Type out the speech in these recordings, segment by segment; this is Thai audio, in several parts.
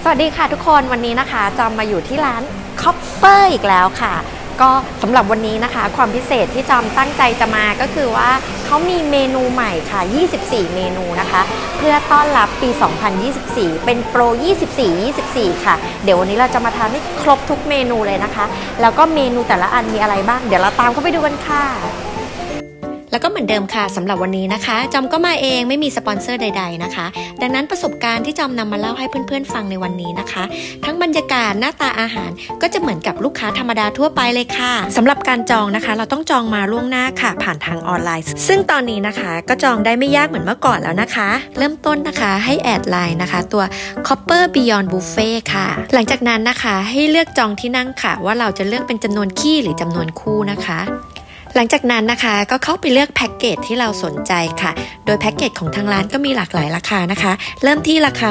วัสดีค่ะทุกคนวันนี้นะคะจอมมาอยู่ที่ร้านคอปเปอร์อีกแล้วค่ะก็สำหรับวันนี้นะคะความพิเศษที่จอมตั้งใจจะมาก็คือว่าเขามีเมนูใหม่ค่ะ24เมนูนะคะเพื่อต้อนรับปี2024เป็นโปร24ค่ะเดี๋ยววันนี้เราจะมาทานให้ครบทุกเมนูเลยนะคะแล้วก็เมนูแต่ละอันมีอะไรบ้างเดี๋ยวเราตามเข้าไปดูกันค่ะแล้วก็เหมือนเดิมค่ะสำหรับวันนี้นะคะจอมก็มาเองไม่มีสปอนเซอร์ใดๆนะคะดังนั้นประสบการณ์ที่จอมนำมาเล่าให้เพื่อนๆฟังในวันนี้นะคะทั้งบรรยากาศหน้าตาอาหารก็จะเหมือนกับลูกค้าธรรมดาทั่วไปเลยค่ะสำหรับการจองนะคะเราต้องจองมาล่วงหน้าค่ะผ่านทางออนไลน์ซึ่งตอนนี้นะคะก็จองได้ไม่ยากเหมือนเมื่อก่อนแล้วนะคะเริ่มต้นนะคะให้แอดไลน์นะคะตัว Copper Beyond Buffet ค่ะหลังจากนั้นนะคะให้เลือกจองที่นั่งค่ะว่าเราจะเลือกเป็นจำนวนขี้หรือจำนวนคู่นะคะหลังจากนั้นนะคะก็เข้าไปเลือกแพ็กเกจที่เราสนใจค่ะโดยแพ็กเกจของทางร้านก็มีหลากหลายราคานะคะเริ่มที่ราคา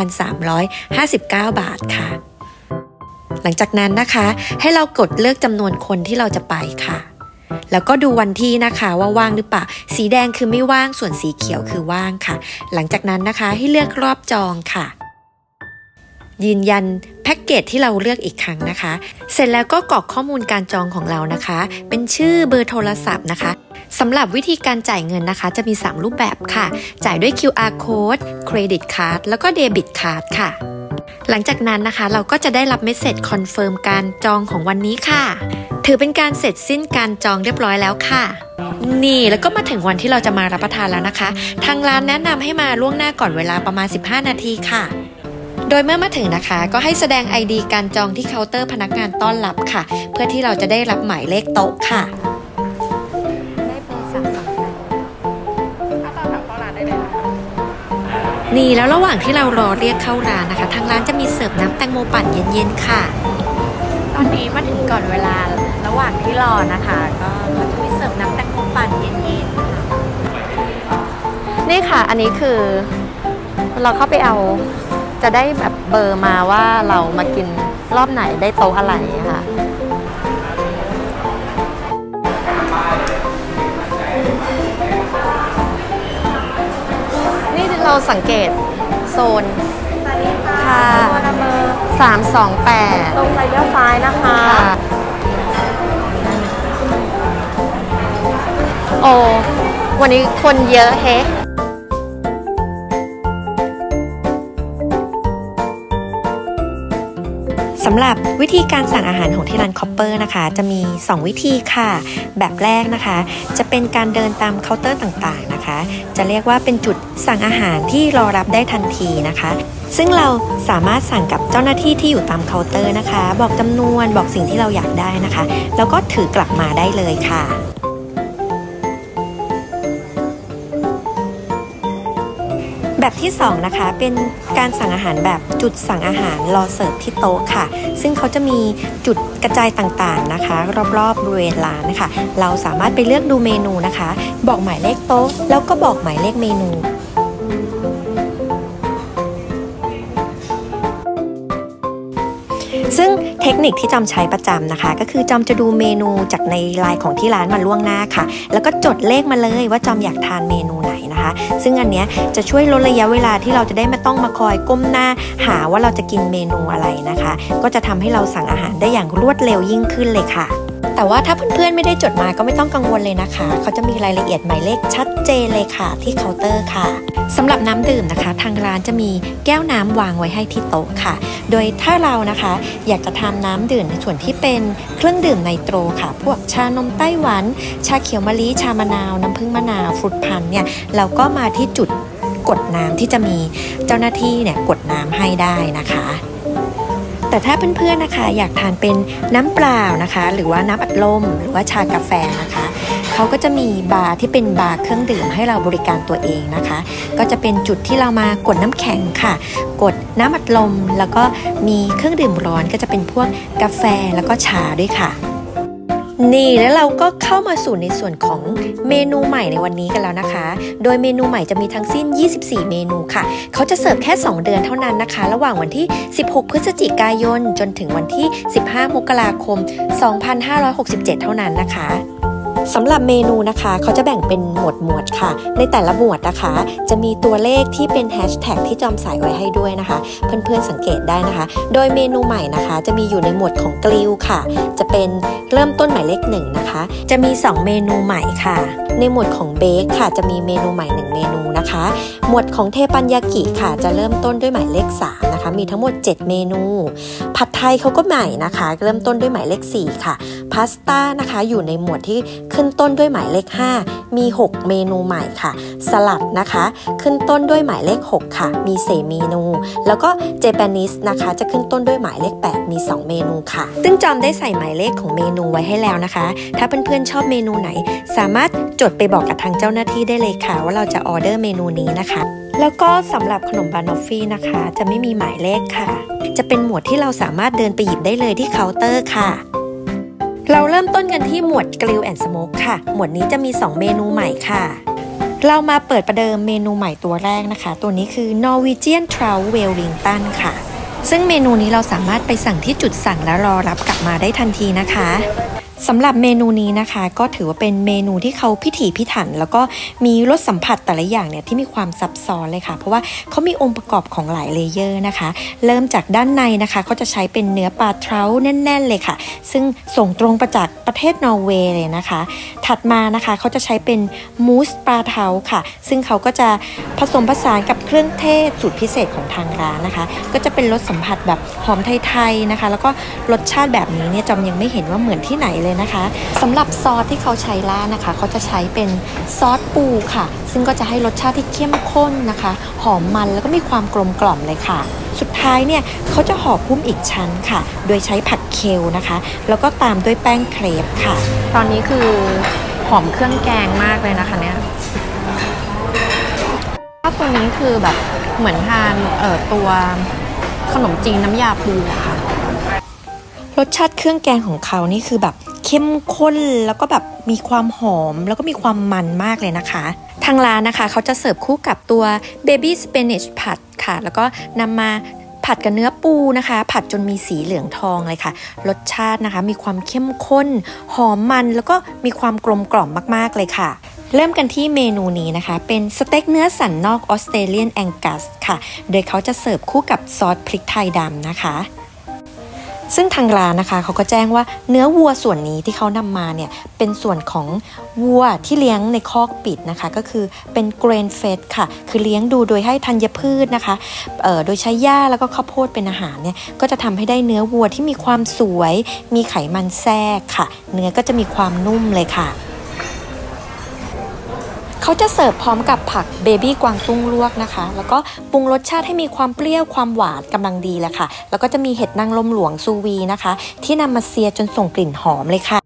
1,359 บาทค่ะหลังจากนั้นนะคะให้เรากดเลือกจำนวนคนที่เราจะไปค่ะแล้วก็ดูวันที่นะคะว่าว่างหรือเปล่าสีแดงคือไม่ว่างส่วนสีเขียวคือว่างค่ะหลังจากนั้นนะคะให้เลือกรอบจองค่ะยืนยันแพ็กเกจที่เราเลือกอีกครั้งนะคะเสร็จแล้วก็กรอกข้อมูลการจองของเรานะคะเป็นชื่อเบอร์โทรศัพท์นะคะสำหรับวิธีการจ่ายเงินนะคะจะมี3รูปแบบค่ะจ่ายด้วย QR Code เครดิตการ์ดแล้วก็เดบิตการ์ดค่ะหลังจากนั้นนะคะเราก็จะได้รับเมสเสจคอนเฟิร์มการจองของวันนี้ค่ะถือเป็นการเสร็จสิ้นการจองเรียบร้อยแล้วค่ะนี่แล้วก็มาถึงวันที่เราจะมารับประทานแล้วนะคะทางร้านแนะนำให้มาล่วงหน้าก่อนเวลาประมาณ15นาทีค่ะโดยเมื่อมาถึงนะคะก็ให้แสดง ID การจองที่เคาน์เตอร์พนักงานต้อนรับค่ะเพื่อที่เราจะได้รับหมายเลขโต๊ะค่ะได้เบอร์328ถ้าตอนถามเข้าร้านได้เลยนะคะนี่แล้วระหว่างที่เรารอเรียกเข้าร้านนะคะทางร้านจะมีเสิร์ฟน้ำแตงโมปั่นเย็นๆค่ะตอนนี้มาถึงก่อนเวลาระหว่างที่รอนะคะก็เขาจะมีเสิร์ฟน้ำแตงโมปั่นเย็นๆนี่ค่ะอันนี้คือเราเข้าไปเอาจะได้แบบเบอร์มาว่าเรามากินรอบไหนได้โต๊ะอะไรค่ะนี่เราสังเกตโซนค่ะ328ตรงไปเลี้ยวซ้ายนะคะโอ้วันนี้คนเยอะเฮ้สำหรับวิธีการสั่งอาหารของที่ร้านคอปเปอร์นะคะจะมี2วิธีค่ะแบบแรกนะคะจะเป็นการเดินตามเคาน์เตอร์ต่างๆนะคะจะเรียกว่าเป็นจุดสั่งอาหารที่รอรับได้ทันทีนะคะซึ่งเราสามารถสั่งกับเจ้าหน้าที่ที่อยู่ตามเคาน์เตอร์นะคะบอกจำนวนบอกสิ่งที่เราอยากได้นะคะแล้วก็ถือกลับมาได้เลยค่ะแบบที่2นะคะเป็นการสั่งอาหารแบบจุดสั่งอาหารรอเสิร์ฟที่โต๊ะค่ะซึ่งเขาจะมีจุดกระจายต่างๆนะคะรอบๆบริเวณร้านนะคะเราสามารถไปเลือกดูเมนูนะคะบอกหมายเลขโต๊ะแล้วก็บอกหมายเลขเมนูซึ่งเทคนิคที่จอมใช้ประจำนะคะก็คือจอมจะดูเมนูจากในไลน์ของที่ร้านมาล่วงหน้าค่ะแล้วก็จดเลขมาเลยว่าจอมอยากทานเมนูไหนนะคะซึ่งอันเนี้ยจะช่วยลดระยะเวลาที่เราจะได้ไม่ต้องมาคอยก้มหน้าหาว่าเราจะกินเมนูอะไรนะคะก็จะทำให้เราสั่งอาหารได้อย่างรวดเร็วยิ่งขึ้นเลยค่ะแต่ว่าถ้าเพื่อนๆไม่ได้จดมาก็ไม่ต้องกังวลเลยนะคะเขาจะมีรายละเอียดหมายเลขชัดเจนเลยค่ะที่เคาน์เตอร์ค่ะสำหรับน้ำดื่มนะคะทางร้านจะมีแก้วน้ำวางไว้ให้ที่โต๊ะค่ะโดยถ้าเรานะคะอยากจะทานน้ำดื่มในส่วนที่เป็นเครื่องดื่มไนโตรค่ะพวกชานมไต้หวันชาเขียวมะลิชามะนาวน้ำผึ้งมะนาวฟรุตพันธุ์เนี่ยเราก็มาที่จุดกดน้ำที่จะมีเจ้าหน้าที่เนี่ยกดน้ำให้ได้นะคะแต่ถ้าเพื่อนๆนะคะอยากทานเป็นน้ำเปล่านะคะหรือว่าน้ำอัดลมหรือว่าชากาแฟนะคะเขาก็จะมีบาร์ที่เป็นบาร์เครื่องดื่มให้เราบริการตัวเองนะคะก็จะเป็นจุดที่เรามากดน้ำแข็งค่ะกดน้ำอัดลมแล้วก็มีเครื่องดื่มร้อนก็จะเป็นพวกกาแฟแล้วก็ชาด้วยค่ะนี่แล้วเราก็เข้ามาสู่ในส่วนของเมนูใหม่ในวันนี้กันแล้วนะคะโดยเมนูใหม่จะมีทั้งสิ้น24เมนูค่ะเขาจะเสิร์ฟแค่2เดือนเท่านั้นนะคะระหว่างวันที่16พฤศจิกายนจนถึงวันที่15มกราคม2567เท่านั้นนะคะสำหรับเมนูนะคะเขาจะแบ่งเป็นหมวดค่ะในแต่ละหมวดนะคะจะมีตัวเลขที่เป็นแฮชแท็กที่จอมใส่ไว้ให้ด้วยนะคะเพื่อนๆสังเกตได้นะคะโดยเมนูใหม่นะคะจะมีอยู่ในหมวดของกริลค่ะจะเป็นเริ่มต้นหมายเลข1นะคะจะมี2เมนูใหม่ค่ะในหมวดของเบคค่ะจะมีเมนูใหม่1เมนูนะคะหมวดของเทปันยากิค่ะจะเริ่มต้นด้วยหมายเลข3นะคะมีทั้งหมด7เมนูผัดไทยเขาก็ใหม่นะคะเริ่มต้นด้วยหมายเลข4ค่ะพาสต้านะคะอยู่ในหมวดที่ขึ้นต้นด้วยหมายเลข5มี6เมนูใหม่ค่ะสลัดนะคะขึ้นต้นด้วยหมายเลข6ค่ะมี4เมนูแล้วก็เจแปนิสนะคะจะขึ้นต้นด้วยหมายเลข8มี2เมนูค่ะซึ่งจอมได้ใส่หมายเลขของเมนูไว้ให้แล้วนะคะถ้าเพื่อนๆชอบเมนูไหนสามารถจดไปบอกกับทางเจ้าหน้าที่ได้เลยค่ะว่าเราจะออเดอร์เมนูนี้นะคะแล้วก็สำหรับขนมบานอฟฟี่นะคะจะไม่มีหมายเลขค่ะจะเป็นหมวดที่เราสามารถเดินไปหยิบได้เลยที่เคาน์เตอร์ค่ะเราเริ่มต้นกันที่หมวด Grill and Smoke ค่ะหมวดนี้จะมี2เมนูใหม่ค่ะเรามาเปิดประเดิมเมนูใหม่ตัวแรกนะคะตัวนี้คือ Norwegian Trout Wellington ค่ะซึ่งเมนูนี้เราสามารถไปสั่งที่จุดสั่งและรอรับกลับมาได้ทันทีนะคะสำหรับเมนูนี้นะคะก็ถือว่าเป็นเมนูที่เขาพิถีพิถันแล้วก็มีรสสัมผัสแต่ละอย่างเนี่ยที่มีความซับซ้อนเลยค่ะเพราะว่าเขามีองค์ประกอบของหลายเลเยอร์นะคะเริ่มจากด้านในนะคะเขาจะใช้เป็นเนื้อปลาเทราแน่นๆเลยค่ะซึ่งส่งตรงมาจากประเทศนอร์เวย์เลยนะคะถัดมานะคะเขาจะใช้เป็นมูสปลาเทาค่ะซึ่งเขาก็จะผสมผสานกับเครื่องเทศสูตรพิเศษของทางร้านนะคะก็จะเป็นรสสัมผัสแบบหอมไทยๆนะคะแล้วก็รสชาติแบบนี้เนี่ยจอมยังไม่เห็นว่าเหมือนที่ไหนเลยนะคะสำหรับซอสที่เขาใช้ราดนะคะเขาจะใช้เป็นซอสปูค่ะซึ่งก็จะให้รสชาติที่เข้มข้นนะคะหอมมันแล้วก็มีความกลมกล่อมเลยค่ะสุดท้ายเนี่ยเขาจะห่อหุ้มอีกชั้นค่ะโดยใช้ผักเคลนะคะแล้วก็ตามด้วยแป้งเครปค่ะตอนนี้คือหอมเครื่องแกงมากเลยนะคะเนี่ยตัวนี้คือแบบเหมือนทานตัวขนมจีนน้ำยาปูค่ะรสชาติเครื่องแกงของเขานี่คือแบบเข้มข้นแล้วก็แบบมีความหอมแล้วก็มีความมันมากเลยนะคะทางร้านนะคะเขาจะเสิร์ฟคู่กับตัว Baby Spinach ผัดค่ะแล้วก็นำมาผัดกับเนื้อปูนะคะผัดจนมีสีเหลืองทองเลยค่ะรสชาตินะคะมีความเข้มข้นหอมมันแล้วก็มีความกลมกล่อมมากๆเลยค่ะเริ่มกันที่เมนูนี้นะคะเป็นสเต็กเนื้อสันนอกออสเตรเลียนแองกัสค่ะโดยเขาจะเสิร์ฟคู่กับซอสพริกไทยดำนะคะซึ่งทางร้านนะคะเขาก็แจ้งว่าเนื้อวัวส่วนนี้ที่เขานำมาเนี่ยเป็นส่วนของวัวที่เลี้ยงในคอกปิดนะคะก็คือเป็นเกรนเฟดค่ะคือเลี้ยงดูโดยให้ธัญพืชนะคะโดยใช้หญ้าแล้วก็ข้าวโพดเป็นอาหารเนี่ยก็จะทำให้ได้เนื้อวัวที่มีความสวยมีไขมันแทรกค่ะเนื้อก็จะมีความนุ่มเลยค่ะเขาจะเสิร์ฟพร้อมกับผักเบบี้กวางตุ้งลวกนะคะแล้วก็ปรุงรสชาติให้มีความเปรี้ยวความหวานกำลังดีแหละค่ะแล้วก็จะมีเห็ดนางรมหลวงซูวีนะคะที่นำมาเซียจนส่งกลิ่นหอมเลยค่ะ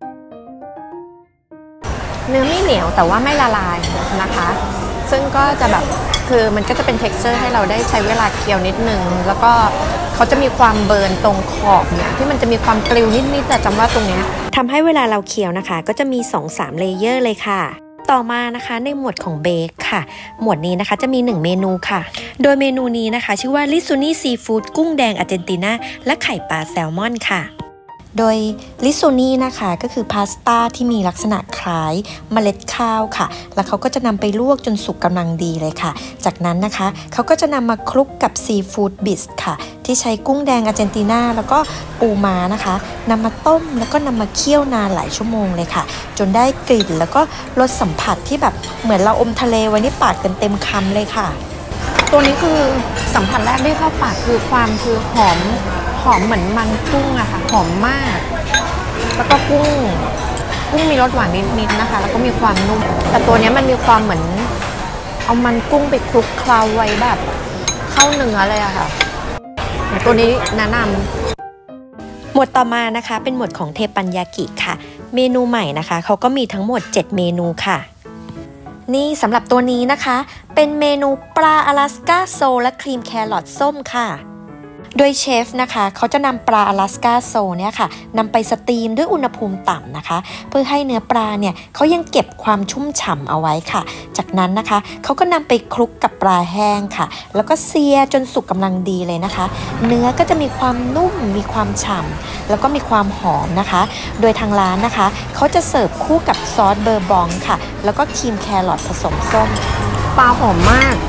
เนื้อไม่เหนียวแต่ว่าไม่ละลายนะคะซึ่งก็จะแบบคือมันก็จะเป็น texture ให้เราได้ใช้เวลาเคี่ยวนิดนึงแล้วก็เขาจะมีความเบิร์นตรงขอบเนี่ยที่มันจะมีความกริวนิดๆแต่จำว่าตรงนี้ทำให้เวลาเราเคี่ยวนะคะก็จะมี 2-3 เลเยอร์เลยค่ะต่อมานะคะในหมวดของเบคค่ะหมวดนี้นะคะจะมี1เมนูค่ะโดยเมนูนี้นะคะชื่อว่าลิซูนี่ซีฟู้ดกุ้งแดงอาร์เจนตินาและไข่ปลาแซลมอนค่ะโดยลิซูนี่นะคะก็คือพาสต้าที่มีลักษณะคล้ายเมล็ดข้าวค่ะแล้วเขาก็จะนำไปลวกจนสุกกำลังดีเลยค่ะจากนั้นนะคะเขาก็จะนำมาคลุกกับซีฟู้ดบิสค่ะที่ใช้กุ้งแดงอาร์เจนตินาแล้วก็ปูม้านะคะนำมาต้มแล้วก็นำมาเคี่ยวนานหลายชั่วโมงเลยค่ะจนได้กลิ่นแล้วก็รสสัมผัสที่แบบเหมือนเราอมทะเลไว้ในปากเต็มคำเลยค่ะตัวนี้คือสัมผัสแรกที่เข้าปากคือความหอมเหมือนมันกุ้งอะค่ะหอมมากแล้วก็กุ้งมีรสหวานนิดๆนะคะแล้วก็มีความนุ่มแต่ตัวนี้มันมีความเหมือนเอามันกุ้งไปคลุกเคล้าไว้แบบเข้าเนื้อเลยอะค่ะตัวนี้แนะนำหมวดต่อมานะคะเป็นหมวดของเทปันยากิค่ะเมนูใหม่นะคะเขาก็มีทั้งหมด7เมนูค่ะนี่สำหรับตัวนี้นะคะเป็นเมนูปลาอลาสก้าโซลและครีมแครอทส้มค่ะโดยเชฟนะคะเขาจะนำปลาอลาสก้าโซเนี่ยค่ะนำไปสตรีมด้วยอุณหภูมิต่ำนะคะเพื่อให้เนื้อปลาเนี่ยเขายังเก็บความชุ่มฉ่ำเอาไว้ค่ะจากนั้นนะคะเขาก็นำไปคลุกกับปลาแห้งค่ะแล้วก็เซียจนสุกกำลังดีเลยนะคะเนื้อก็จะมีความนุ่มมีความฉ่ำแล้วก็มีความหอมนะคะโดยทางร้านนะคะเขาจะเสิร์ฟคู่กับซอสเบอร์บองค่ะแล้วก็ครีมแครอทผสมส้มปลาหอมมาก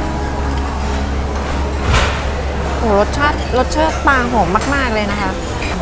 โอ้รสชาติปลาหอมมากๆเลยนะคะ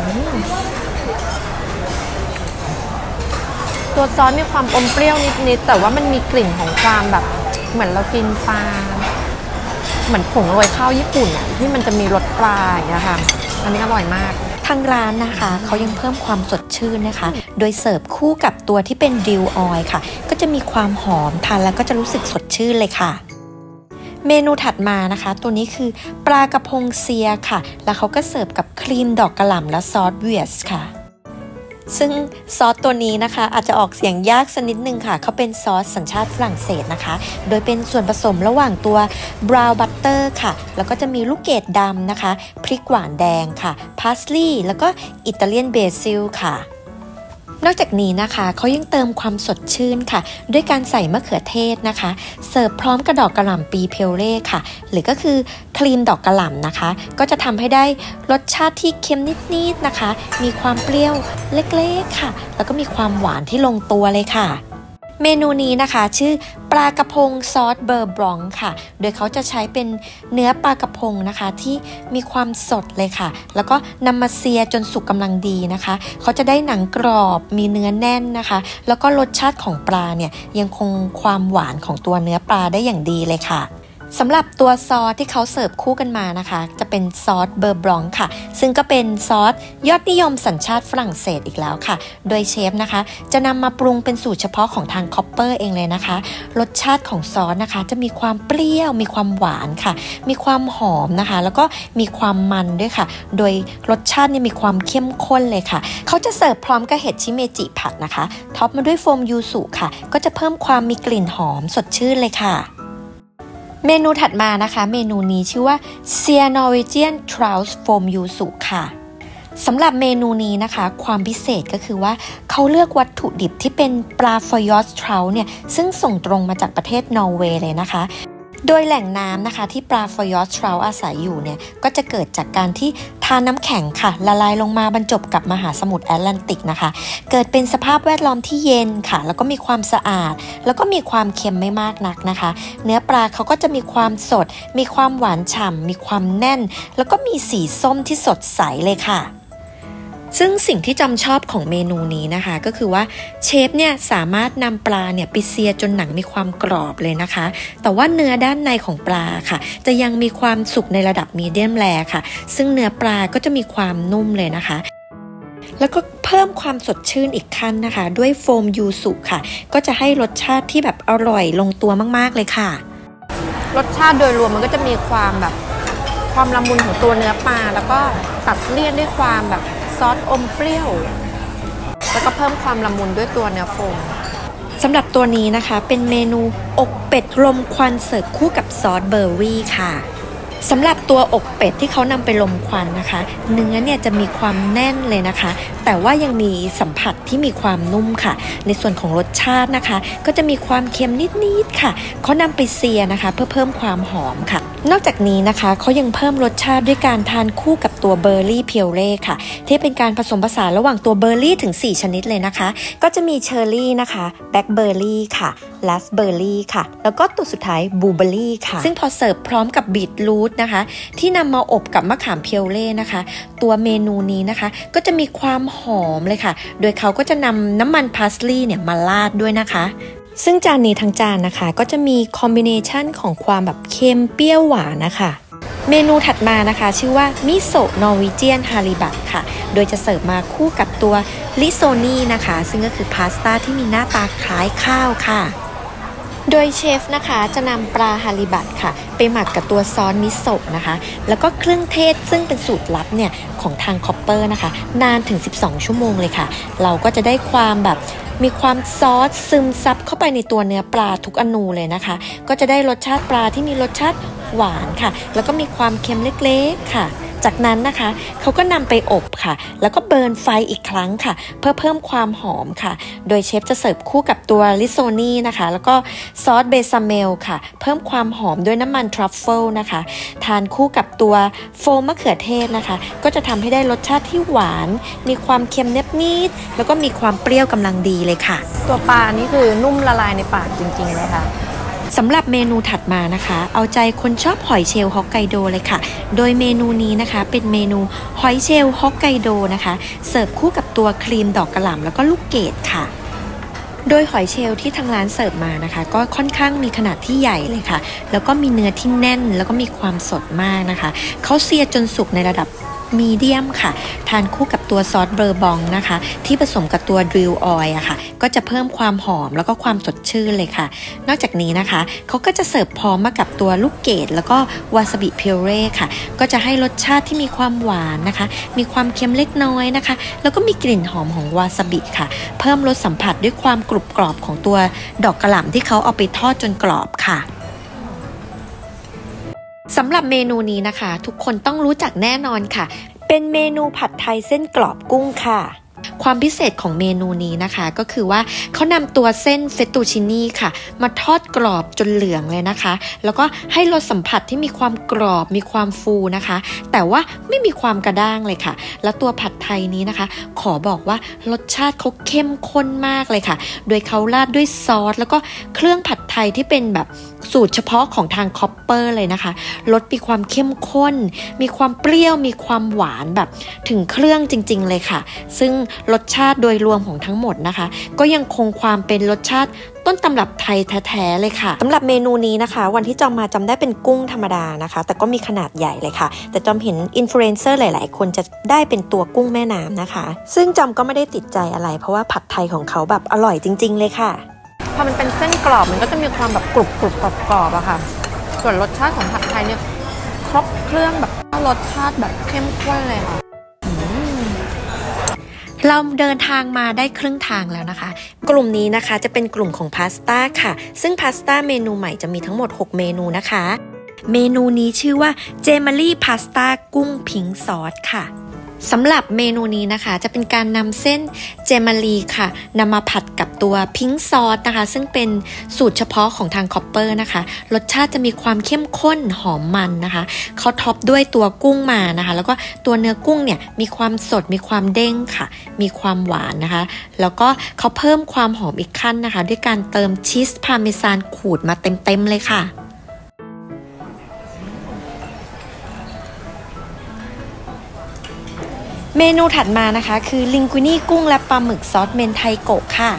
ตัวซอสมีความอมเปรี้ยวนิดๆแต่ว่ามันมีกลิ่นของความแบบเหมือนเรากินปลาเหมือนผงโรยข้าวญี่ปุ่นอ่ะที่มันจะมีรสปลาอย่างเงี้ยค่ะอันนี้อร่อยมากทางร้านนะคะเขายังเพิ่มความสดชื่นนะคะโดยเสิร์ฟคู่กับตัวที่เป็นดิวออยล์ค่ะก็จะมีความหอมทานแล้วก็จะรู้สึกสดชื่นเลยค่ะเมนูถัดมานะคะตัวนี้คือปลากระพงเซียค่ะแล้วเขาก็เสิร์ฟกับครีมดอกกระหล่ำและซอสเวียสค่ะซึ่งซอสตัวนี้นะคะอาจจะออกเสียงยากสักนิดนึงค่ะเขาเป็นซอสสัญชาติฝรั่งเศสนะคะโดยเป็นส่วนผสมระหว่างตัวบราวน์บัตเตอร์ค่ะแล้วก็จะมีลูกเกดดำนะคะพริกหวานแดงค่ะพาสลีย์แล้วก็อิตาเลียนเบซิลค่ะนอกจากนี้นะคะเขายังเติมความสดชื่นค่ะด้วยการใส่มะเขือเทศนะคะเสิร์ฟพร้อมกับดอกกระหล่ำปีเพลเล่ค่ะหรือก็คือครีมดอกกระหล่ำนะคะก็จะทำให้ได้รสชาติที่เค็มนิดๆนะคะมีความเปรี้ยวเล็กๆค่ะแล้วก็มีความหวานที่ลงตัวเลยค่ะเมนูนี้นะคะชื่อปลากระพงซอสเบอร์บรองค่ะโดยเขาจะใช้เป็นเนื้อปลากระพงนะคะที่มีความสดเลยค่ะแล้วก็นำมาเซียจนสุกกำลังดีนะคะเขาจะได้หนังกรอบมีเนื้อแน่นนะคะแล้วก็รสชาติของปลาเนี่ยยังคงความหวานของตัวเนื้อปลาได้อย่างดีเลยค่ะสำหรับตัวซอสที่เขาเสิร์ฟคู่กันมานะคะจะเป็นซอสเบอร์บรองค่ะซึ่งก็เป็นซอสยอดนิยมสัญชาติฝรั่งเศสอีกแล้วค่ะโดยเชฟนะคะจะนำมาปรุงเป็นสูตรเฉพาะของทางคอปเปอร์เองเลยนะคะรสชาติของซอสนะคะจะมีความเปรี้ยวมีความหวานค่ะมีความหอมนะคะแล้วก็มีความมันด้วยค่ะโดยรสชาติเนี่ยมีความเข้มข้นเลยค่ะเขาจะเสิร์ฟพร้อมกับเห็ดชิเมจิผัดนะคะท็อปมาด้วยโฟมยูสุค่ะก็จะเพิ่มความมีกลิ่นหอมสดชื่นเลยค่ะเมนูถัดมานะคะเมนูนี้ชื่อว่า Sea Norwegian Trout Foam Yuzu ค่ะสำหรับเมนูนี้นะคะความพิเศษก็คือว่าเขาเลือกวัตถุดิบที่เป็นปลาฟอยอสทราวเนี่ยซึ่งส่งตรงมาจากประเทศนอร์เวย์เลยนะคะโดยแหล่งน้ำนะคะที่ปลาฟอยอสทราวอาศัยอยู่เนี่ยก็จะเกิดจากการที่ทานน้ำแข็งค่ะละลายลงมาบรรจบกับมหาสมุทรแอตแลนติกนะคะเกิดเป็นสภาพแวดล้อมที่เย็นค่ะแล้วก็มีความสะอาดแล้วก็มีความเค็มไม่มากนักนะคะเนื้อปลาเขาก็จะมีความสดมีความหวานฉ่ำมีความแน่นแล้วก็มีสีส้มที่สดใสเลยค่ะซึ่งสิ่งที่จำชอบของเมนูนี้นะคะก็คือว่าเชฟเนี่ยสามารถนำปลาเนี่ยไปเซียจนหนังมีความกรอบเลยนะคะแต่ว่าเนื้อด้านในของปลาค่ะจะยังมีความสุกในระดับมีเดียมแรร์ค่ะซึ่งเนื้อปลาก็จะมีความนุ่มเลยนะคะแล้วก็เพิ่มความสดชื่นอีกขั้นนะคะด้วยโฟมยูสุค่ะก็จะให้รสชาติที่แบบอร่อยลงตัวมากๆเลยค่ะรสชาติโดยรวมมันก็จะมีความแบบความละมุนของตัวเนื้อปลาแล้วก็ตัดเลี่ยนด้วยความแบบซอสอมเปรี้ยวแล้วก็เพิ่มความละมุนด้วยตัวเนื้อโฟมสำหรับตัวนี้นะคะเป็นเมนูอกเป็ดลมควันเสิร์ฟคู่กับซอสเบอร์รี่ค่ะสำหรับตัวอกเป็ดที่เขานำไปลมควันนะคะเนื้อเนี่ยจะมีความแน่นเลยนะคะแต่ว่ายังมีสัมผัสที่มีความนุ่มค่ะในส่วนของรสชาตินะคะก็จะมีความเค็มนิดๆค่ะเขานำไปเซียนะคะเพื่อเพิ่มความหอมค่ะนอกจากนี้นะคะเขายังเพิ่มรสชาติด้วยการทานคู่กับตัวเบอร์รี่เพียวเร่ค่ะที่เป็นการผสมผสานระหว่างตัวเบอร์รี่ถึง4ชนิดเลยนะคะก็จะมีเชอร์รี่นะคะแบล็คเบอร์รี่ค่ะราสเบอร์รี่ค่ะแล้วก็ตัวสุดท้ายบลูเบอร์รี่ค่ะซึ่งพอเสิร์ฟพร้อมกับบีทรูทนะคะที่นำมาอบกับมะขามเพียวเร่นะคะตัวเมนูนี้นะคะก็จะมีความหอมเลยค่ะโดยเขาก็จะนำน้ำมันพาสลีย์เนี่ยมาราดด้วยนะคะซึ่งจานนี้ทั้งจานนะคะก็จะมีคอมบิเนชันของความแบบเค็มเปรี้ยวหวานนะคะเมนูถัดมานะคะชื่อว่ามิโซะนอร์วีเจียนฮาริบัตค่ะโดยจะเสิร์ฟมาคู่กับตัวริโซนี่นะคะซึ่งก็คือพาสต้าที่มีหน้าตาคล้ายข้าวค่ะโดยเชฟนะคะจะนำปลาฮาริบัตค่ะไปหมักกับตัวซอสมิโซะนะคะแล้วก็เครื่องเทศซึ่งเป็นสูตรลับเนี่ยของทางคอปเปอร์นะคะนานถึง12ชั่วโมงเลยค่ะเราก็จะได้ความแบบมีความซอสซึมซับเข้าไปในตัวเนื้อปลาทุกอนูเลยนะคะก็จะได้รสชาติปลาที่มีรสชาติหวานค่ะแล้วก็มีความเค็มเล็กๆค่ะจากนั้นนะคะเขาก็นำไปอบค่ะแล้วก็เบิร์นไฟอีกครั้งค่ะเพื่อเพิ่มความหอมค่ะโดยเชฟจะเสิร์ฟคู่กับตัวริโซนี่นะคะแล้วก็ซอสเบซาเมลค่ะเพิ่มความหอมด้วยน้ำมันทรัฟเฟิลนะคะทานคู่กับตัวโฟมมะเขือเทศนะคะก็จะทำให้ได้รสชาติที่หวานมีความเค็มนิดๆแล้วก็มีความเปรี้ยวกำลังดีเลยค่ะตัวปลานี่คือนุ่มละลายในปากจริงๆเลยค่ะสำหรับเมนูถัดมานะคะเอาใจคนชอบหอยเชลล์ฮอกไกโดเลยค่ะโดยเมนูนี้นะคะเป็นเมนูหอยเชลล์ฮอกไกโดนะคะเสิร์ฟคู่กับตัวครีมดอกกระหล่ำแล้วก็ลูกเกดค่ะโดยหอยเชลล์ที่ทางร้านเสิร์ฟมานะคะก็ค่อนข้างมีขนาดที่ใหญ่เลยค่ะแล้วก็มีเนื้อที่แน่นแล้วก็มีความสดมากนะคะเขาเซียจนสุกในระดับมีเดียมค่ะทานคู่กับตัวซอสเบอร์บองนะคะที่ผสมกับตัวดริลออยล์อะค่ะก็จะเพิ่มความหอมแล้วก็ความสดชื่นเลยค่ะนอกจากนี้นะคะเขาก็จะเสิร์ฟพร้อมมากับตัวลูกเกดแล้วก็วาซาบิพิเร่ค่ะก็จะให้รสชาติที่มีความหวานนะคะมีความเค็มเล็กน้อยนะคะแล้วก็มีกลิ่นหอมของวาซาบิค่ะเพิ่มรสสัมผัสด้วยความกรุบกรอบของตัวดอกกระหล่ำที่เขาเอาไปทอดจนกรอบค่ะสำหรับเมนูนี้นะคะทุกคนต้องรู้จักแน่นอนค่ะเป็นเมนูผัดไทยเส้นกรอบกุ้งค่ะความพิเศษของเมนูนี้นะคะก็คือว่าเขานำตัวเส้นเฟตตูชินี่ค่ะมาทอดกรอบจนเหลืองเลยนะคะแล้วก็ให้รสสัมผัสที่มีความกรอบมีความฟูนะคะแต่ว่าไม่มีความกระด้างเลยค่ะแล้วตัวผัดไทยนี้นะคะขอบอกว่ารสชาติเขาเข้มข้นมากเลยค่ะโดยเขาราดด้วยซอสแล้วก็เครื่องผัดไทยที่เป็นแบบสูตรเฉพาะของทางคอปเปอร์เลยนะคะรสมีความเข้มข้นมีความเปรี้ยวมีความหวานแบบถึงเครื่องจริงๆเลยค่ะซึ่งรสชาติโดยรวมของทั้งหมดนะคะก็ยังคงความเป็นรสชาติต้นตำรับไทยแท้ๆเลยค่ะสำหรับเมนูนี้นะคะวันที่จอมมาจำได้เป็นกุ้งธรรมดานะคะแต่ก็มีขนาดใหญ่เลยค่ะแต่จอมเห็นอินฟลูเอนเซอร์หลายๆคนจะได้เป็นตัวกุ้งแม่น้ำนะคะซึ่งจอมก็ไม่ได้ติดใจอะไรเพราะว่าผัดไทยของเขาแบบอร่อยจริงๆเลยค่ะพอมันเป็นเส้นกรอบมันก็จะมีความแบบกรุบกรุบกรอบๆอะค่ะส่วนรสชาติของผัดไทยเนี่ยครบเครื่องแบบรสชาติแบบเข้มข้นเลยค่ะเราเดินทางมาได้ครึ่งทางแล้วนะคะกลุ่มนี้นะคะจะเป็นกลุ่มของพาสต้าค่ะซึ่งพาสต้าเมนูใหม่จะมีทั้งหมด6เมนูนะคะเมนูนี้ชื่อว่าเจมารี่พาสต้ากุ้งพิงซอสค่ะสำหรับเมนูนี้นะคะจะเป็นการนำเส้นเจมารีค่ะนำมาผัดกับตัวพิงซอสนะคะซึ่งเป็นสูตรเฉพาะของทางคอปเปอร์นะคะรสชาติจะมีความเข้มข้นหอมมันนะคะเขาท็อปด้วยตัวกุ้งมานะคะแล้วก็ตัวเนื้อกุ้งเนี่ยมีความสดมีความเด้งค่ะมีความหวานนะคะแล้วก็เขาเพิ่มความหอมอีกขั้นนะคะด้วยการเติมชีสพาร์เมซานขูดมาเต็มๆเลยค่ะเมนูถัดมานะคะคือลิงกุนี่กุ้งและปลาหมึกซอสเมนไทโกะค่ะ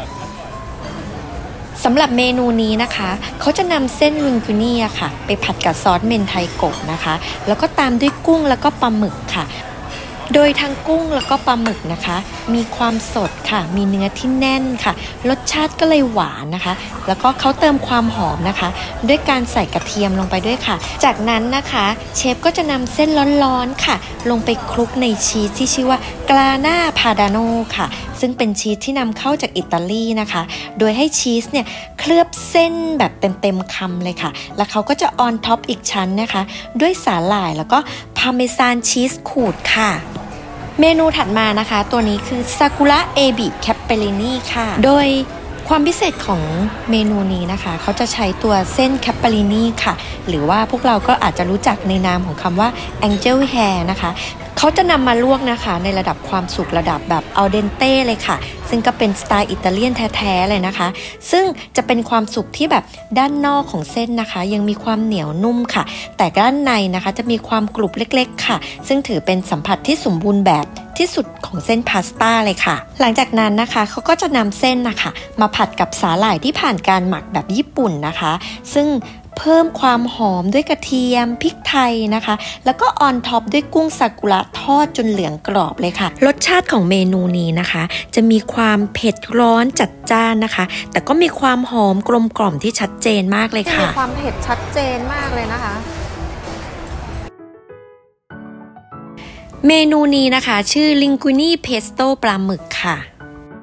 สำหรับเมนูนี้นะคะเขาจะนำเส้นลิงกุนี่ค่ะไปผัดกับซอสเมนไทโกะนะคะแล้วก็ตามด้วยกุ้งแล้วก็ปลาหมึกค่ะโดยทั้งกุ้งแล้วก็ปลาหมึกนะคะมีความสดค่ะมีเนื้อที่แน่นค่ะรสชาติก็เลยหวานนะคะแล้วก็เขาเติมความหอมนะคะด้วยการใส่กระเทียมลงไปด้วยค่ะจากนั้นนะคะเชฟก็จะนำเส้นร้อนๆค่ะลงไปคลุกในชีสที่ชื่อว่ากลาน่าพาดาโนค่ะซึ่งเป็นชีสที่นำเข้าจากอิตาลีนะคะโดยให้ชีสเนี่ยเคลือบเส้นแบบเต็มๆคำเลยค่ะแล้วเขาก็จะออนท็อปอีกชั้นนะคะด้วยสาหร่ายแล้วก็พาร์เมซานชีสขูดค่ะเมนูถัดมานะคะตัวนี้คือซากุระเอบิแคปเปลินี่ค่ะโดยความพิเศษของเมนูนี้นะคะเขาจะใช้ตัวเส้นแคปเปลินี่ค่ะหรือว่าพวกเราก็อาจจะรู้จักในนามของคำว่า Angel Hair นะคะเขาจะนำมาลวกนะคะในระดับความสุกระดับแบบอัลเดนเต้เลยค่ะซึ่งก็เป็นสไตล์อิตาเลียนแท้ๆเลยนะคะซึ่งจะเป็นความสุกที่แบบด้านนอกของเส้นนะคะยังมีความเหนียวนุ่มค่ะแต่ด้านในนะคะจะมีความกรุบเล็กๆค่ะซึ่งถือเป็นสัมผัสที่สมบูรณ์แบบที่สุดของเส้นพาสต้าเลยค่ะหลังจากนั้นนะคะเขาก็จะนำเส้นนะคะมาผัดกับสาหร่ายที่ผ่านการหมักแบบญี่ปุ่นนะคะซึ่งเพิ่มความหอมด้วยกระเทียมพริกไทยนะคะแล้วก็ออนท็อปด้วยกุ้งซากุระทอดจนเหลืองกรอบเลยค่ะรสชาติของเมนูนี้นะคะจะมีความเผ็ดร้อนจัดจ้านนะคะแต่ก็มีความหอมกลมกล่อมที่ชัดเจนมากเลยค่ะมีความเผ็ดชัดเจนมากเลยนะคะเมนูนี้นะคะชื่อลิงกุนี่เพสโต้ปลาหมึกค่ะ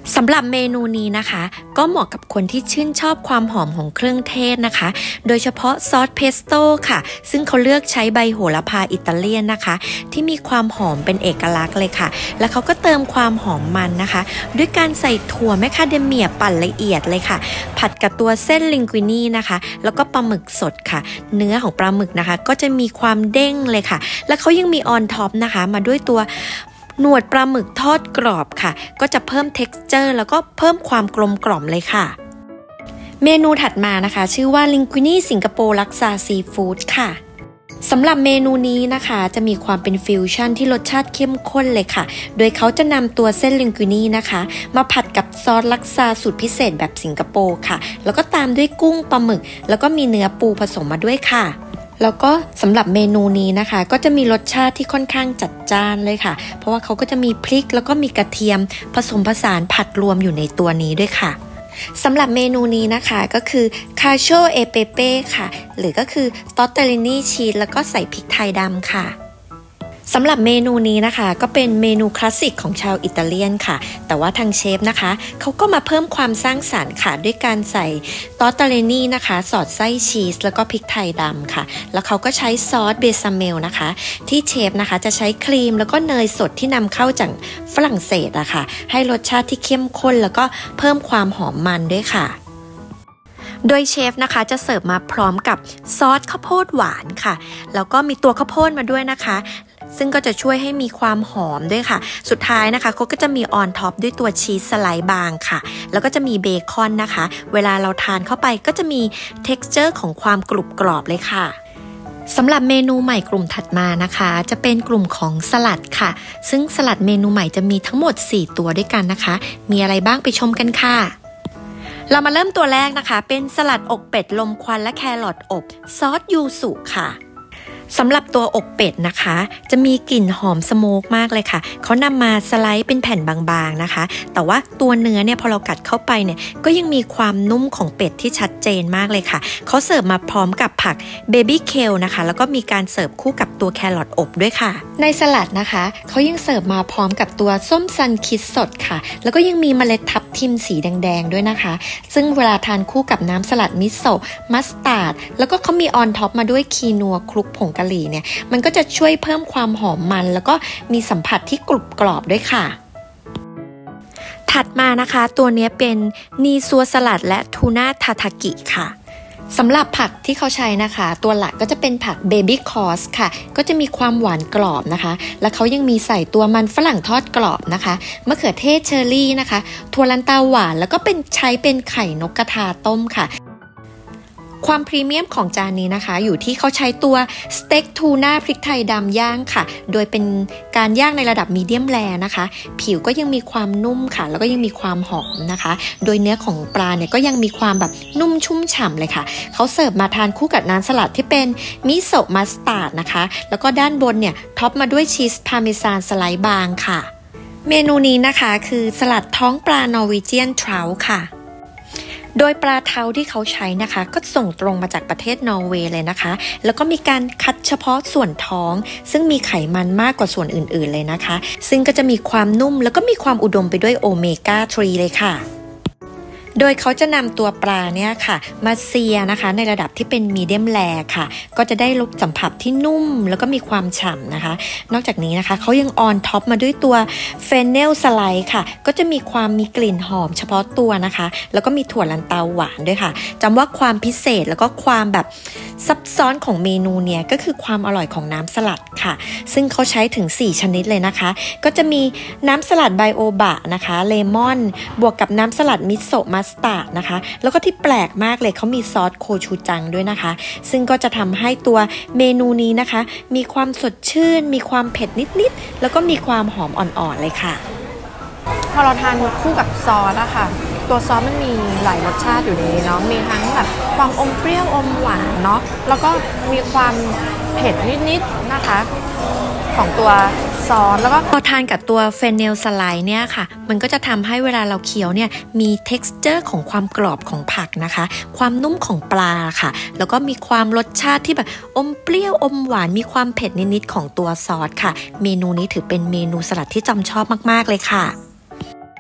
สำหรับเมนูนี้นะคะก็เหมาะกับคนที่ชื่นชอบความหอมของเครื่องเทศนะคะโดยเฉพาะซอสเพสโต้ค่ะซึ่งเขาเลือกใช้ใบโหระพาอิตาเลียนนะคะที่มีความหอมเป็นเอกลักษณ์เลยค่ะแล้วเขาก็เติมความหอมมันนะคะด้วยการใส่ถั่วแมคคาเดเมียปั่นละเอียดเลยค่ะผัดกับตัวเส้นลิงกุินีนะคะแล้วก็ปลาหมึกสดค่ะเนื้อของปลาหมึกนะคะก็จะมีความเด้งเลยค่ะแล้วเขายังมีออนท็อปนะคะมาด้วยตัวหนวดปลาหมึกทอดกรอบค่ะก็จะเพิ่ม texture แล้วก็เพิ่มความกลมกล่อมเลยค่ะเมนูถัดมานะคะชื่อว่าลิงกุินีสิงคโปร์ลักซาซีฟู้ดค่ะสำหรับเมนูนี้นะคะจะมีความเป็นฟิวชั่นที่รสชาติเข้มข้นเลยค่ะโดยเขาจะนำตัวเส้นลิงกุินีนะคะมาผัดกับซอสลักซาสูตรพิเศษแบบสิงคโปร์ค่ะแล้วก็ตามด้วยกุ้งปลาหมึกแล้วก็มีเนื้อปูผสมมาด้วยค่ะแล้วก็สำหรับเมนูนี้นะคะก็จะมีรสชาติที่ค่อนข้างจัดจ้านเลยค่ะเพราะว่าเขาก็จะมีพริกแล้วก็มีกระเทียมผสมผสานผัดรวมอยู่ในตัวนี้ด้วยค่ะสำหรับเมนูนี้นะคะก็คือคาโชเอเปเป้ค่ะหรือก็คือตอตเตอรินีชีสแล้วก็ใส่พริกไทยดำค่ะสำหรับเมนูนี้นะคะก็เป็นเมนูคลาสสิกของชาวอิตาเลียนค่ะแต่ว่าทางเชฟนะคะเขาก็มาเพิ่มความสร้างสรรค์ค่ะด้วยการใส่ตอตเตอรินีนะคะสอดไส้ชีสแล้วก็พริกไทยดำค่ะแล้วเขาก็ใช้ซอสเบซาเมลนะคะที่เชฟนะคะจะใช้ครีมแล้วก็เนยสดที่นำเข้าจากฝรั่งเศสอะค่ะให้รสชาติที่เข้มข้นแล้วก็เพิ่มความหอมมันด้วยค่ะโดยเชฟนะคะจะเสิร์ฟมาพร้อมกับซอสข้าวโพดหวานค่ะแล้วก็มีตัวข้าวโพดมาด้วยนะคะซึ่งก็จะช่วยให้มีความหอมด้วยค่ะสุดท้ายนะคะเขาก็จะมีออนท็อปด้วยตัวชีสสไลด์บางค่ะแล้วก็จะมีเบคอนนะคะเวลาเราทานเข้าไปก็จะมี texture ของความกรุบกรอบเลยค่ะสำหรับเมนูใหม่กลุ่มถัดมานะคะจะเป็นกลุ่มของสลัดค่ะซึ่งสลัดเมนูใหม่จะมีทั้งหมด4ตัวด้วยกันนะคะมีอะไรบ้างไปชมกันค่ะเรามาเริ่มตัวแรกนะคะเป็นสลัดอกเป็ดลมควันและแครอทอบซอสยูสุค่ะสำหรับตัวอกเป็ดนะคะจะมีกลิ่นหอมสโมกมากเลยค่ะเขานำมาสไลด์เป็นแผ่นบางๆนะคะแต่ว่าตัวเนื้อเนี่ยพอเรากัดเข้าไปเนี่ยก็ยังมีความนุ่มของเป็ดที่ชัดเจนมากเลยค่ะเขาเสิร์ฟมาพร้อมกับผักเบบี้เคลนะคะแล้วก็มีการเสิร์ฟคู่กับตัวแครอทอบด้วยค่ะในสลัดนะคะเขายังเสิร์ฟมาพร้อมกับตัวส้มซันคิดสดค่ะแล้วก็ยังมีเมล็ดทับทิมสีแดงๆด้วยนะคะซึ่งเวลาทานคู่กับน้ำสลัดมิโซะมัสตาร์ดแล้วก็เขามีออนท็อปมาด้วยคีนัวคลุกผงกะหรี่เนี่ยมันก็จะช่วยเพิ่มความหอมมันแล้วก็มีสัมผัสที่กรุบกรอบด้วยค่ะถัดมานะคะตัวนี้เป็นนีซัวสลัดและทูน่าทาทากิค่ะสำหรับผักที่เขาใช้นะคะตัวหลักก็จะเป็นผักเบบี้คอสค่ะก็จะมีความหวานกรอบนะคะและเขายังมีใส่ตัวมันฝรั่งทอดกรอบนะคะมะเขือเทศเชอร์รี่นะคะถั่วลันเตาหวานแล้วก็ใช้เป็นไข่นกกระทาต้มค่ะความพรีเมียมของจานนี้นะคะอยู่ที่เขาใช้ตัวสเต็กทูน่าพริกไทยดำย่างค่ะโดยเป็นการย่างในระดับมีเดียมแรร์นะคะผิวก็ยังมีความนุ่มค่ะแล้วก็ยังมีความหอมนะคะโดยเนื้อของปลาเนี่ยก็ยังมีความแบบนุ่มชุ่มฉ่ำเลยค่ะเขาเสิร์ฟมาทานคู่กับน้ำสลัดที่เป็นมิโซะมัสตาร์ดนะคะแล้วก็ด้านบนเนี่ยท็อปมาด้วยชีสพาร์เมซานสไลด์บางค่ะเมนูนี้นะคะคือสลัดท้องปลานอร์วีเจียนทราวค่ะโดยปลาเทาที่เขาใช้นะคะก็ส่งตรงมาจากประเทศนอร์เวย์เลยนะคะแล้วก็มีการคัดเฉพาะส่วนท้องซึ่งมีไขมันมากกว่าส่วนอื่นๆเลยนะคะซึ่งก็จะมีความนุ่มแล้วก็มีความอุดมไปด้วยโอเมก้า3เลยค่ะโดยเขาจะนำตัวปลาเนี่ยค่ะมาเซียนะคะในระดับที่เป็นมีเดียมแรร์ค่ะก็จะได้รสสัมผัสที่นุ่มแล้วก็มีความฉ่ำนะคะนอกจากนี้นะคะเขายังออนท็อปมาด้วยตัวเฟนเนลสไลด์ค่ะก็จะมีกลิ่นหอมเฉพาะตัวนะคะแล้วก็มีถั่วลันเตาหวานด้วยค่ะจำว่าความพิเศษแล้วก็ความแบบซับซ้อนของเมนูเนี่ยก็คือความอร่อยของน้ำสลัดค่ะซึ่งเขาใช้ถึง4ชนิดเลยนะคะก็จะมีน้ำสลัดไบโอบะนะคะเลมอนบวกกับน้ำสลัดมิโซะมัสตาร์ดนะคะแล้วก็ที่แปลกมากเลยเขามีซอสโคชูจังด้วยนะคะซึ่งก็จะทำให้ตัวเมนูนี้นะคะมีความสดชื่นมีความเผ็ดนิดๆแล้วก็มีความหอมอ่อนๆเลยค่ะพอเราทานคู่กับซอสอะค่ะตัวซอสมันมีหลายรสชาติอยู่ในนี้เนาะมีทั้งแบบความอมเปรี้ยวอมหวานเนาะแล้วก็มีความเผ็ดนิดๆนะคะของตัวซอสแล้วก็พอทานกับตัวเฟนเนลสไลด์เนี่ยค่ะมันก็จะทำให้เวลาเราเคี้ยวเนี่ยมี texture ของความกรอบของผักนะคะความนุ่มของปลาค่ะแล้วก็มีความรสชาติที่แบบอมเปรี้ยวอมหวานมีความเผ็ดนิดๆของตัวซอสค่ะเมนูนี้ถือเป็นเมนูสลัดที่จำชอบมากๆเลยค่ะ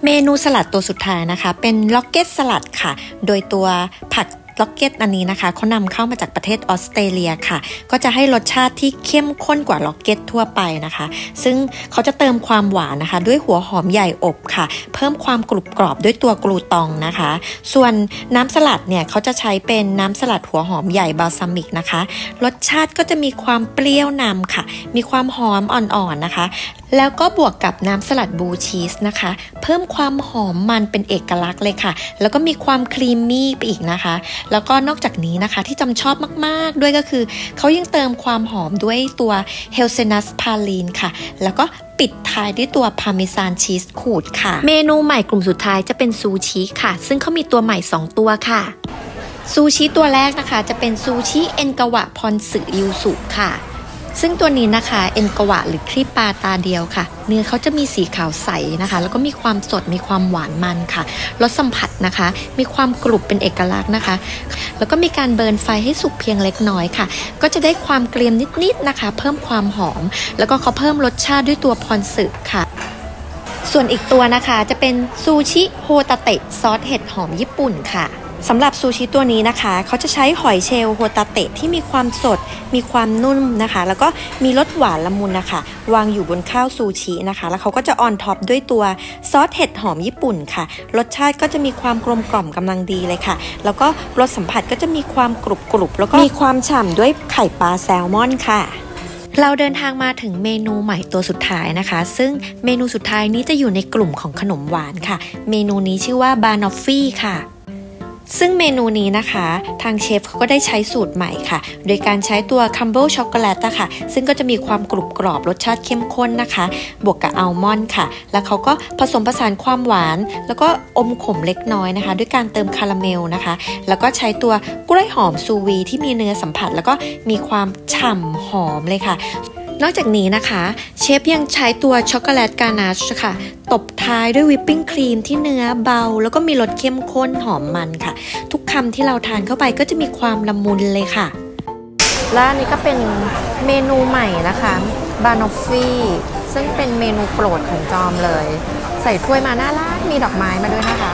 เมนูสลัดตัวสุดท้ายนะคะเป็นล็อกเก็ตสลัดค่ะโดยตัวผักล็อกเก็ตอันนี้นะคะเขานำเข้ามาจากประเทศออสเตรเลียค่ะก็จะให้รสชาติที่เข้มข้นกว่าล็อกเก็ตทั่วไปนะคะซึ่งเขาจะเติมความหวานนะคะด้วยหัวหอมใหญ่อบค่ะเพิ่มความกรุบกรอบด้วยตัวกลูตองนะคะส่วนน้ำสลัดเนี่ยเขาจะใช้เป็นน้ำสลัดหัวหอมใหญ่บาลซามิกนะคะรสชาติก็จะมีความเปรี้ยวนำค่ะมีความหอมอ่อนๆนะคะแล้วก็บวกกับน้ำสลัดบลูชีสนะคะเพิ่มความหอมมันเป็นเอกลักษณ์เลยค่ะแล้วก็มีความครีมมี่ไปอีกนะคะแล้วก็นอกจากนี้นะคะที่จำชอบมากๆด้วยก็คือเขายังเติมความหอมด้วยตัวเฮลเซนัสพาลีนค่ะแล้วก็ปิดท้ายด้วยตัวพาร์เมซานชีสขูดค่ะเมนูใหม่กลุ่มสุดท้ายจะเป็นซูชิค่ะซึ่งเขามีตัวใหม่2ตัวค่ะซูชิตัวแรกนะคะจะเป็นซูชิเอ็นกาวะพอนสึยูสุค่ะซึ่งตัวนี้นะคะเอ็นกวะหรือครีบปลาตาเดียวค่ะเนื้อเขาจะมีสีขาวใสนะคะแล้วก็มีความสดมีความหวานมันค่ะรสสัมผัสนะคะมีความกรุบเป็นเอกลักษณ์นะคะแล้วก็มีการเบิร์นไฟให้สุกเพียงเล็กน้อยค่ะก็จะได้ความเกรียมนิดๆนะคะเพิ่มความหอมแล้วก็เขาเพิ่มรสชาติด้วยตัวพอนสึค่ะส่วนอีกตัวนะคะจะเป็นซูชิโฮตาเตะซอสเห็ดหอมญี่ปุ่นค่ะสำหรับซูชิตัวนี้นะคะเขาจะใช้หอยเชลล์โฮตาเตะที่มีความสดมีความนุ่มนะคะแล้วก็มีรสหวานละมุนนะคะวางอยู่บนข้าวซูชินะคะแล้วเขาก็จะออนท็อปด้วยตัวซอสเห็ดหอมญี่ปุ่นค่ะรสชาติก็จะมีความกลมกล่อมกำลังดีเลยค่ะแล้วก็รสสัมผัสก็จะมีความกรุบแล้วก็มีความฉ่ำด้วยไข่ปลาแซลมอนค่ะเราเดินทางมาถึงเมนูใหม่ตัวสุดท้ายนะคะซึ่งเมนูสุดท้ายนี้จะอยู่ในกลุ่มของขนมหวานค่ะเมนูนี้ชื่อว่าบานอฟฟี่ค่ะซึ่งเมนูนี้นะคะทางเชฟเขาก็ได้ใช้สูตรใหม่ค่ะโดยการใช้ตัวคัมเบิลช็อกโกแลตค่ะซึ่งก็จะมีความกรุบกรอบรสชาติเข้มข้นนะคะบวกกับอัลมอนด์ค่ะแล้วเขาก็ผสมผสานความหวานแล้วก็อมขมเล็กน้อยนะคะด้วยการเติมคาราเมลนะคะแล้วก็ใช้ตัวกล้วยหอมซูวีที่มีเนื้อสัมผัสแล้วก็มีความฉ่ำหอมเลยค่ะนอกจากนี้นะคะเชฟยังใช้ตัวช็อกโกแลตกานาชค่ะตบท้ายด้วยวิปปิ้งครีมที่เนื้อเบาแล้วก็มีรสเข้มข้นหอมมันค่ะทุกคำที่เราทานเข้าไปก็จะมีความละมุนเลยค่ะและอันนี้ก็เป็นเมนูใหม่นะคะบานอฟฟี่ซึ่งเป็นเมนูโปรดของจอมเลยใส่ถ้วยมาน่ารักมีดอกไม้มาด้วยนะคะ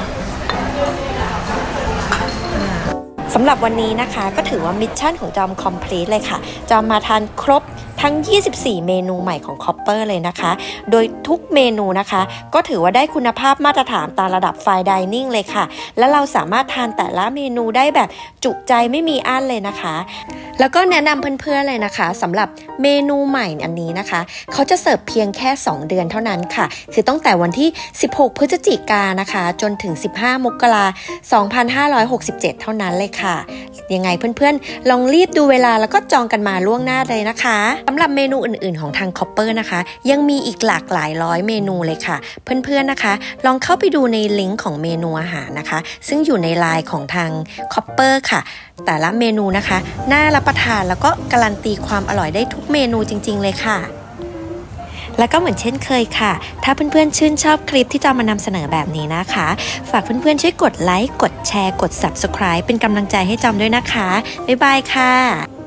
สำหรับวันนี้นะคะก็ถือว่ามิชชั่นของจอมคอมพลีทเลยค่ะจอมมาทานครบทั้ง24เมนูใหม่ของ Copper เลยนะคะโดยทุกเมนูนะคะก็ถือว่าได้คุณภาพมาตรฐานตามระดับ Fine Dining เลยค่ะและเราสามารถทานแต่ละเมนูได้แบบจุใจไม่มีอั้นเลยนะคะแล้วก็แนะนำเพื่อนๆเลยนะคะสำหรับเมนูใหม่อันนี้นะคะเขาจะเสิร์ฟเพียงแค่2เดือนเท่านั้นค่ะคือตั้งแต่วันที่16พฤศจิกายนนะคะจนถึง15มกราคม2567เท่านั้นเลยค่ะยังไงเพื่อนๆลองรีบดูเวลาแล้วก็จองกันมาล่วงหน้าเลยนะคะสำหรับเมนูอื่นๆของทาง Copper นะคะยังมีอีกหลากหลายร้อยเมนูเลยค่ะเพื่อนๆนะคะลองเข้าไปดูในลิงก์ของเมนูอาหารนะคะซึ่งอยู่ในไลน์ของทาง Copper ค่ะแต่ละเมนูนะคะน่ารับประทานแล้วก็การันตีความอร่อยได้ทุกเมนูจริงๆเลยค่ะแล้วก็เหมือนเช่นเคยค่ะถ้าเพื่อนๆชื่นชอบคลิปที่จะมานำเสนอแบบนี้นะคะฝากเพื่อนๆช่วยกดไลค์กดแชร์กด Subscribe เป็นกำลังใจให้จอมด้วยนะคะบ๊ายบายค่ะ